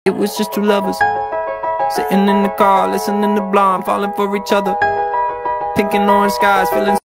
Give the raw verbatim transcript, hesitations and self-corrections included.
It was just two lovers sitting in the car, listening to Blonde, falling for each other. Pink and orange skies, feeling